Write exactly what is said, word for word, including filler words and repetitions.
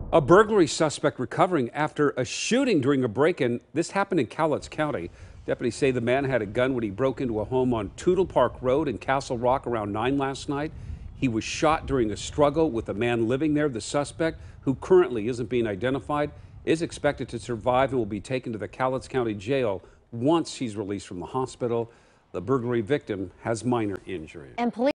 A burglary suspect recovering after a shooting during a break-in. This happened in Cowlitz County. Deputies say the man had a gun when he broke into a home on Tootle Park Road in Castle Rock around nine last night. He was shot during a struggle with a man living there. The suspect, who currently isn't being identified, is expected to survive and will be taken to the Cowlitz County Jail once he's released from the hospital. The burglary victim has minor injuries. And police